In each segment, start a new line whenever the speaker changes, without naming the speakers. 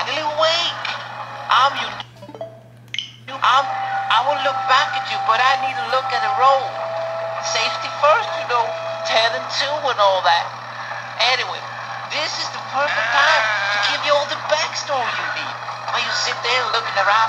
finally awake. I'm you. I will look back at you, but I need to look at the road. Safety first, 10 and 2 and all that. Anyway, this is the perfect time to give you all the backstory you need. While you sit there looking around.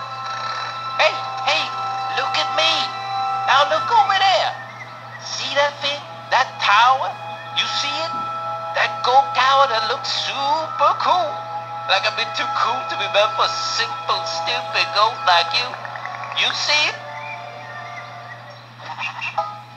Hey, look at me. Now look over there. See that thing? That tower? You see it? That gold tower that looks super cool. Like I've been too cool to be meant for simple, stupid gold like you. You see it?